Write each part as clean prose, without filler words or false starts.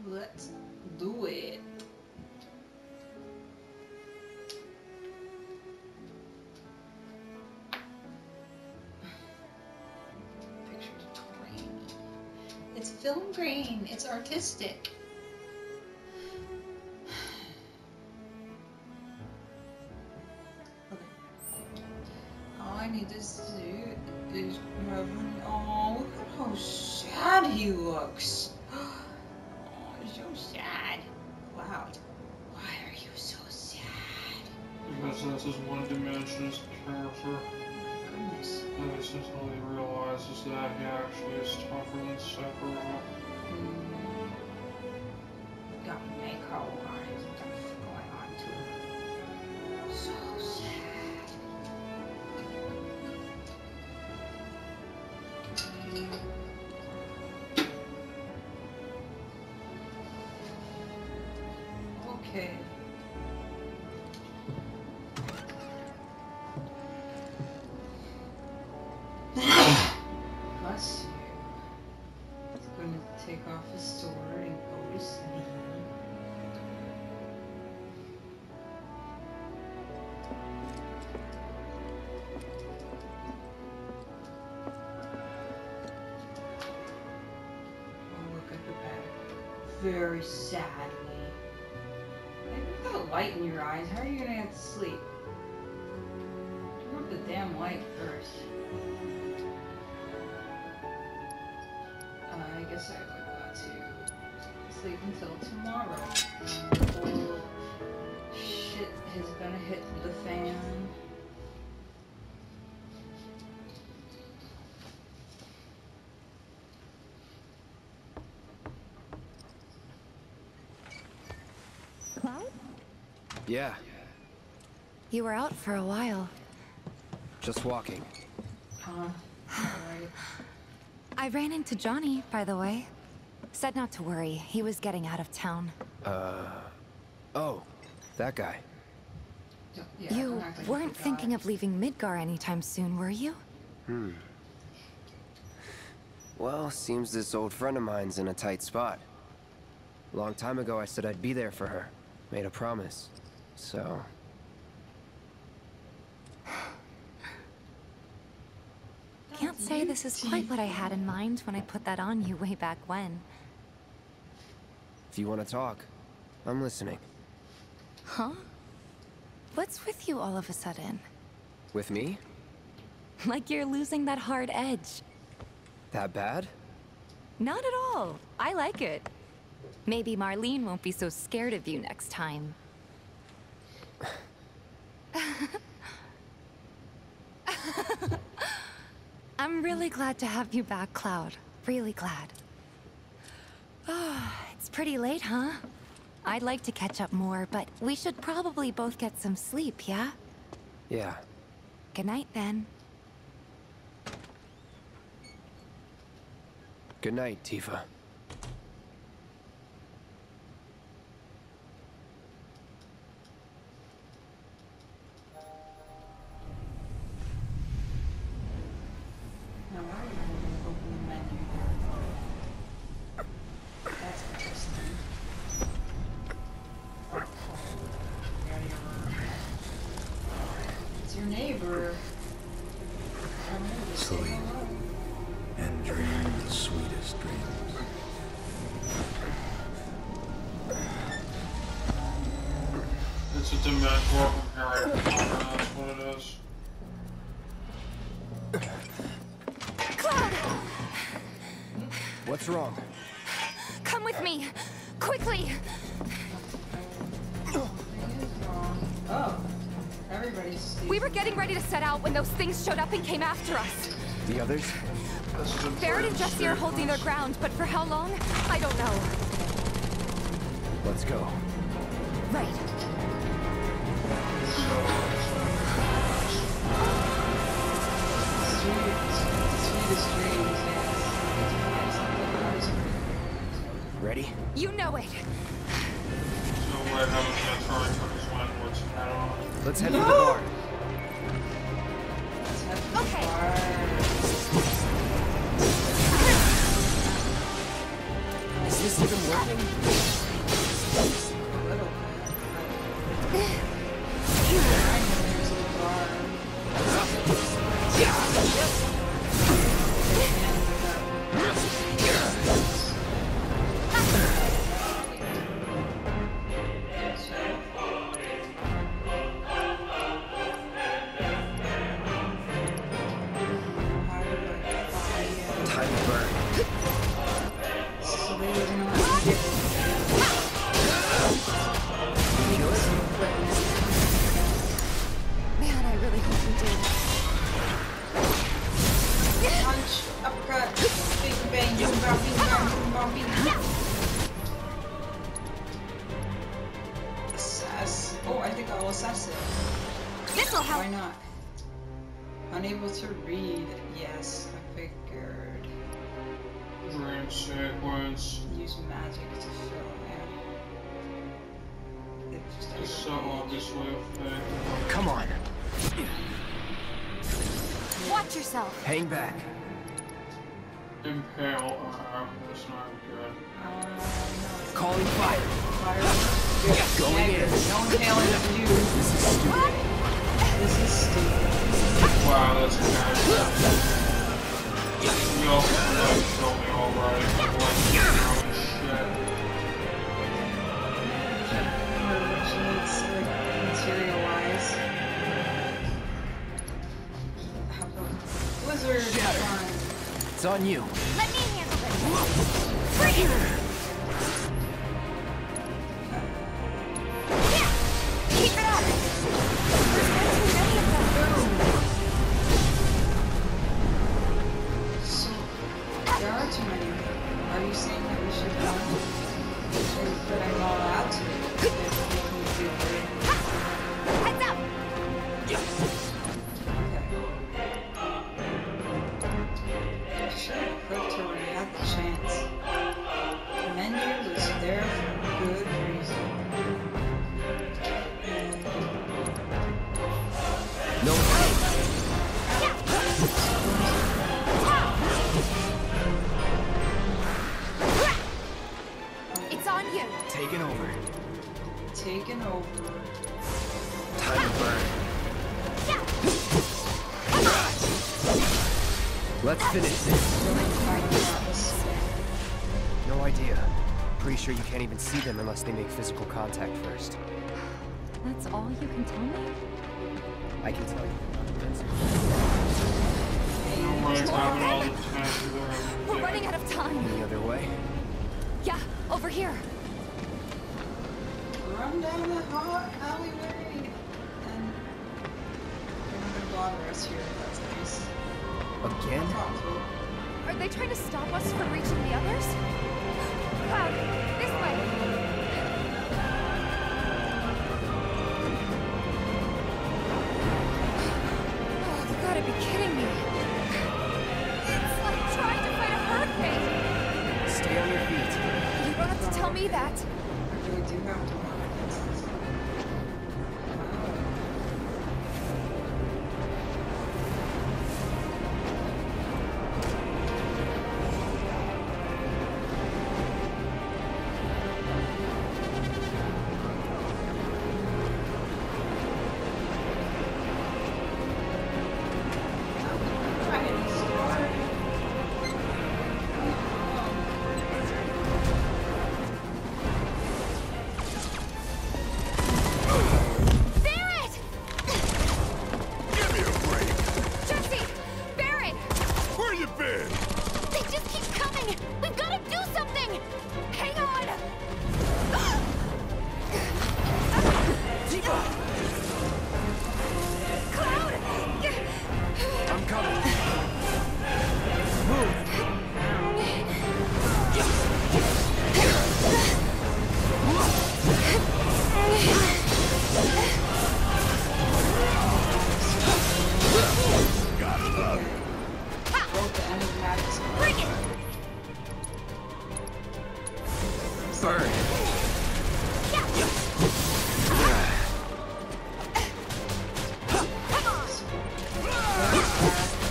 Let's do it. Pictures grainy. It's film grain. It's artistic. Okay. All I need to do is grab him. Oh, look at how sad he looks. Oh, he's so sad. Cloud, why are you so sad? Because this is one-dimensional character. Goodness. And he suddenly realizes that he actually is tougher than Sekiro. Got macro eyes and stuff going on too. So sad. Okay. Bless you. He's going to take off his sword and go to sleep. Oh, look at the back. Very sadly. Hey, you've got a light in your eyes. How are you going to have to sleep? Turn off the damn light first. I guess I got to sleep until tomorrow. Before shit is gonna hit the fan. Cloud? Yeah, You were out for a while. just walking. Alright. I ran into Johnny, by the way. Said not to worry, he was getting out of town. Oh, that guy. Yeah, You I'm acting weren't like a thinking guy. of leaving Midgar anytime soon, were you? Well, seems this old friend of mine's in a tight spot. A long time ago, I said I'd be there for her. Made a promise. So... Can't say this is quite what I had in mind when I put that on you way back when. if you want to talk, I'm listening. Huh? What's with you all of a sudden? With me? Like you're losing that hard edge. That bad? Not at all. I like it. Maybe Marlene won't be so scared of you next time. I'm really glad to have you back, Cloud. Really glad. Oh, it's pretty late, huh? I'd like to catch up more, but we should probably both get some sleep, yeah? Yeah. Good night, then. Good night, Tifa. Now, why are you open the menu? That's interesting. It's your neighbor. Sleep and dream the sweetest dreams. It's a Dementor from Harry Potter, that's what it is. Cloud! What's wrong? Come with me! Quickly! Oh, everybody's. We were getting ready to set out when those things showed up and came after us. The others? This is Barrett and Jesse are holding their ground, but for how long? I don't know. Let's go. Right. Sweetest dreams, yes. Ready? You know it. No way having that trying to his landlord's hat on. Let's head for the bar. Okay. Is this this even working? A little bit. I know there's a bar. Tiny bird. So they wouldn't know how to get Kill it? Man, I really hope you did. punch, uppercut, big bang, boom, bam, bing, bam, boom, bam, bing. Assess. Oh, I think I'll assess it. This'll help. Why not? Unable to read. Yes, I figured. Dream sequence. Use magic to fill in. It's so obviously a fake. Come on. Watch yourself. Hang back. Impale. That's not good. Calling fire. Fire. Going in. No impaling for you. This is stupid. Wow, that's kind of you also like kill me alright. Like, shit. She needs to like materialize. How about Blizzard? Fine. It's on you. Let me handle this. Bring it. Keep it up. There's way too many of them. So, there are too many. Are you saying that we should run? But I'm not allowed to. If we can do it. Heads up. Okay. I should have clicked her when I had the chance. Menu was there for good reason. And No. It's on you. Taking over. taken over. Time to burn. Let's finish this. Really finding out this thing. No idea. Pretty sure you can't even see them unless they make physical contact first. That's all you can tell me? I can tell you. Nobody's having all the time there. We're running out of time. Any other way? Yeah, over here. Run down the hot alleyway. And they're not gonna bother us here. That's nice. Again? Thoughtful. Are they trying to stop us from reaching the others? Cloud, this way. Oh, you gotta be kidding me. It's like trying to fight a hurricane. Stay on your feet. You don't have to tell me that. I really do have to run against this. Wow. Barret! Give me a break! Jesse! Barret! Where you been? They just keep coming! We've gotta do something! Hang on! Tifa! Cloud! I'm coming. Move! Broke the enigmatic spell. Bring it! Burn! Come on!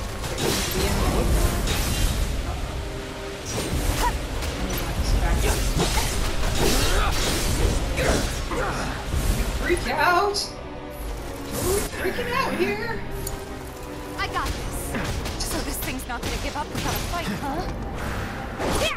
The enemy. freak out. Totally freaking out here. I got this. So this thing's not gonna give up without a fight, huh? Yeah!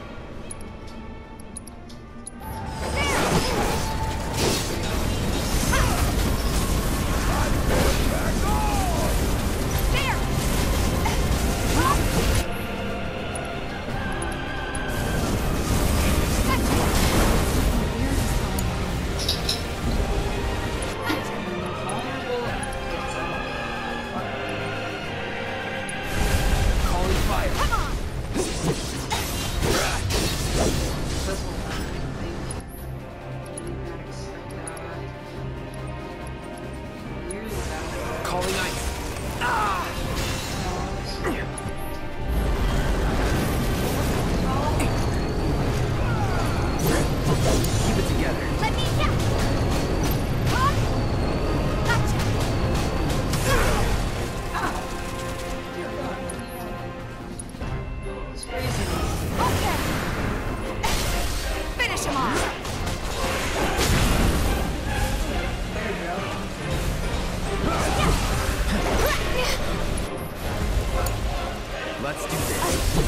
Let's do this.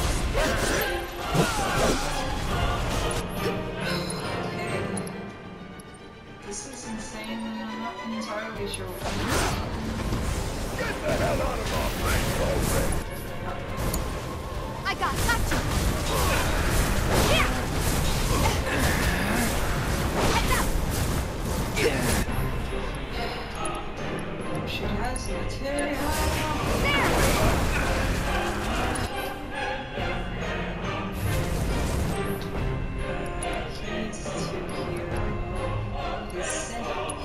Okay. This is insane and I'm not entirely sure what I'm doing. Get the hell out of our place already! I gotcha. Yeah. She has material. Keys to hero. His set.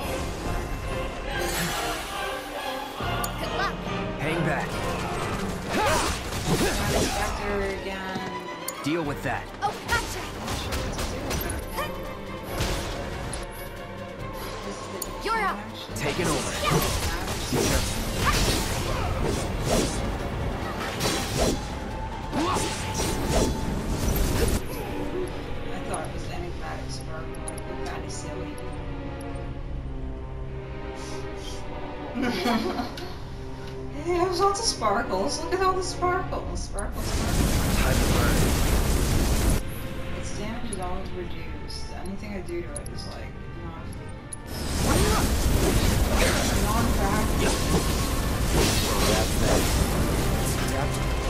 Good luck. Hang back. Spectre again. Deal with that. Oh, gotcha. You're up. Taking over. I thought it was enigmatic sparkle, like kind of silly. Hey, there's lots of sparkles. Look at all the sparkles. Sparkles, sparkles. Time to learn. Its damage is always reduced. Anything I do to it is like non-practical. That's that.